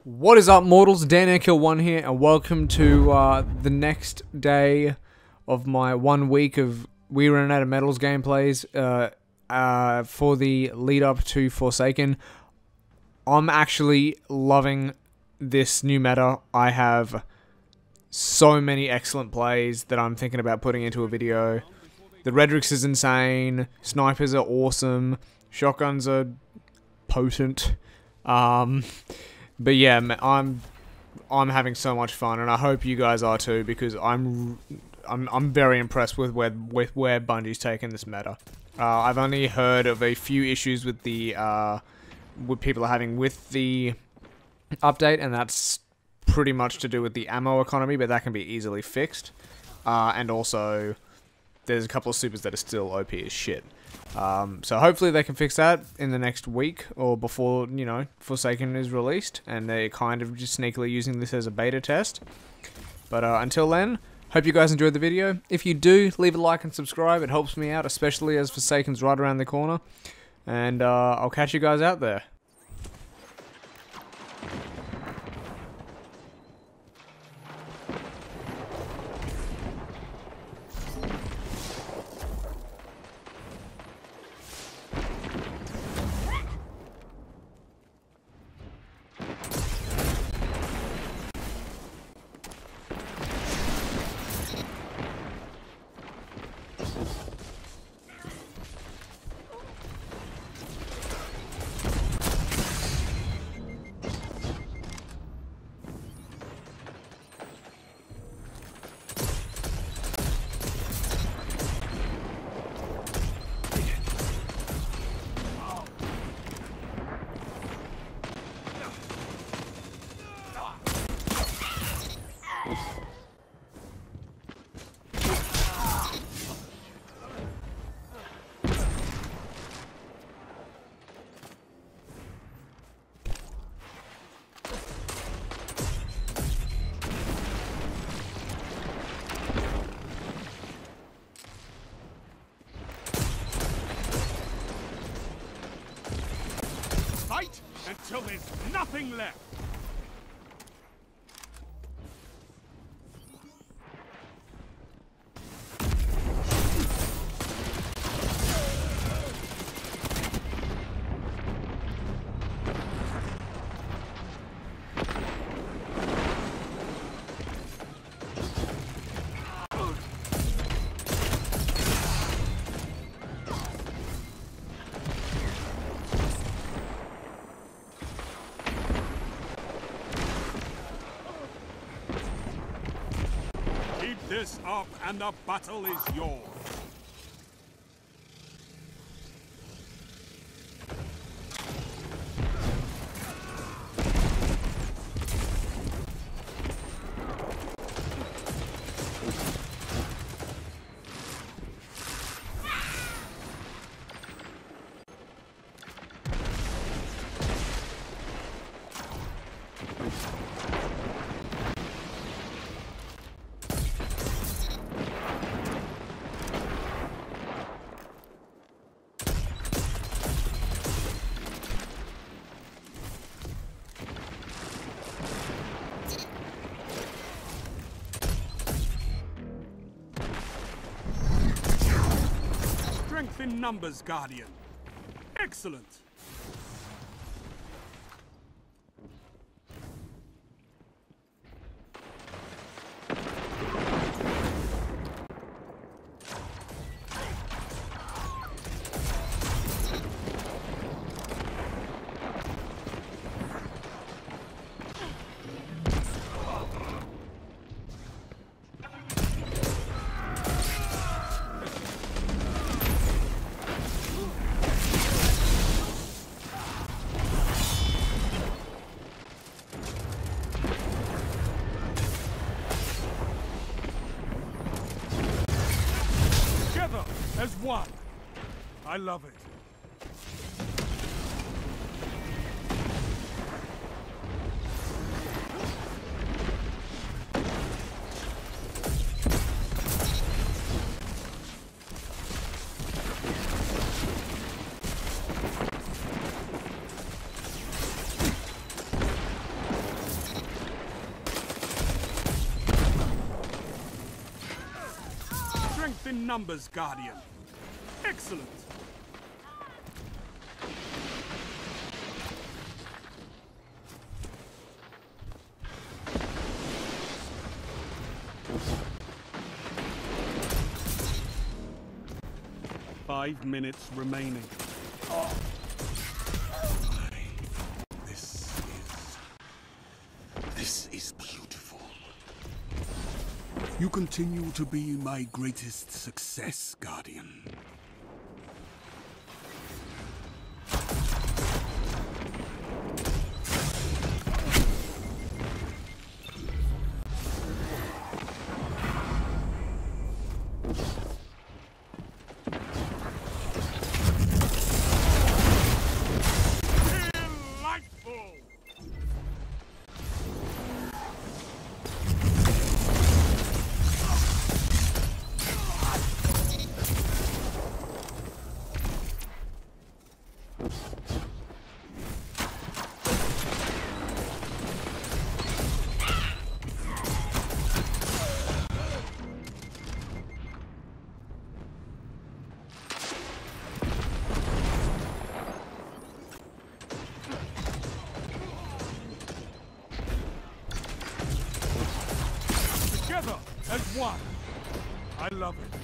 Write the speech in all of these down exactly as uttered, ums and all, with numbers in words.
What is up, mortals? Dandankill one here, and welcome to uh, the next day of my one week of We Run Out of Metals gameplays uh, uh, for the lead up to Forsaken. I'm actually loving this new meta. I have so many excellent plays that I'm thinking about putting into a video. The Redrix is insane, snipers are awesome, shotguns are potent. Um... But yeah, I'm I'm having so much fun, and I hope you guys are too, because I'm I'm I'm very impressed with where with where Bungie's taken this meta. Uh, I've only heard of a few issues with the uh, what people are having with the update, and that's pretty much to do with the ammo economy, but that can be easily fixed. Uh, and also, there's a couple of supers that are still O P as shit. Um, so hopefully they can fix that in the next week, or before, you know, Forsaken is released, and they're kind of just sneakily using this as a beta test. But uh, until then, hope you guys enjoyed the video. If you do, leave a like and subscribe. It helps me out, especially as Forsaken's right around the corner. And uh, I'll catch you guys out there. Fight until there's nothing left. Keep this up and the battle is yours. Strength in numbers, Guardian. Excellent. As one. I love it. numbers, Guardian. Excellent. Five minutes remaining. Oh. This is... This is beautiful. You continue to be my greatest success, Guardian. Together as one. I love it.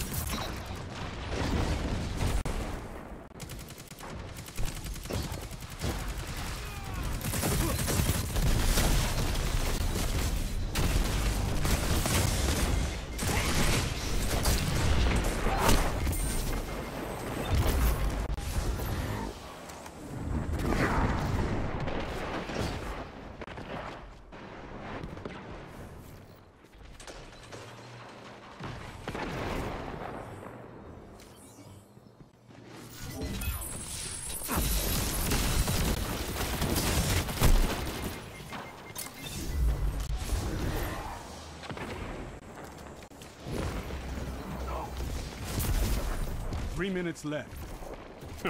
Three minutes left. Two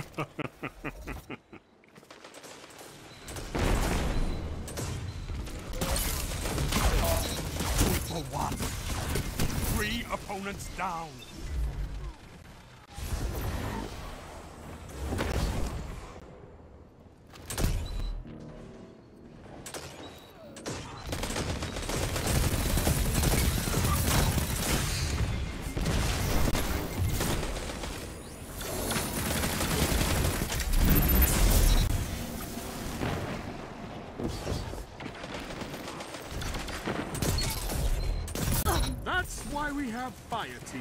for one. Three opponents down. That's why we have fire team.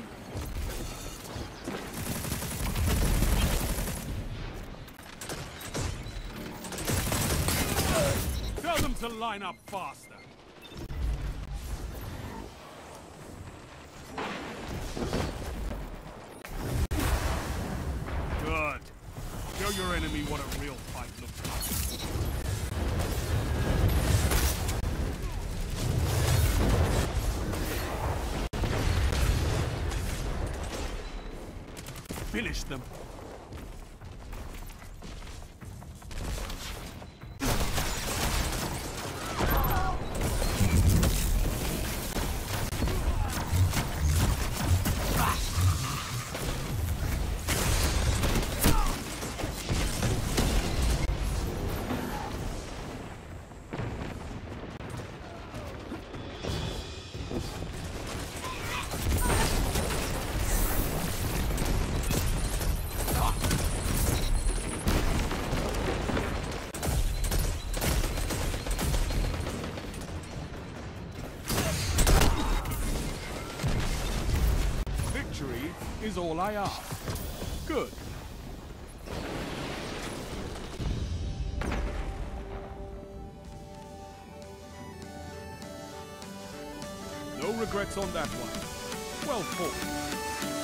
Tell them to line up faster. Good. Show your enemy what a real fight looks like. Finish them. Is all I ask. Good. No regrets on that one. Well fought.